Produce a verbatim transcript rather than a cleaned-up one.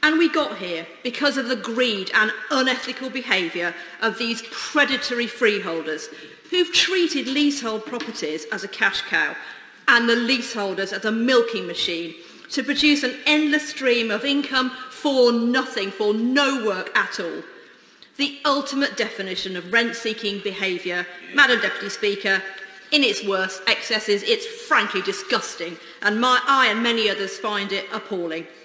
And we got here because of the greed and unethical behaviour of these predatory freeholders who've treated leasehold properties as a cash cow and the leaseholders as a milking machine to produce an endless stream of income for nothing, for no work at all. The ultimate definition of rent-seeking behaviour, Madam Deputy Speaker, in its worst excesses, it's frankly disgusting, and my, I and many others find it appalling.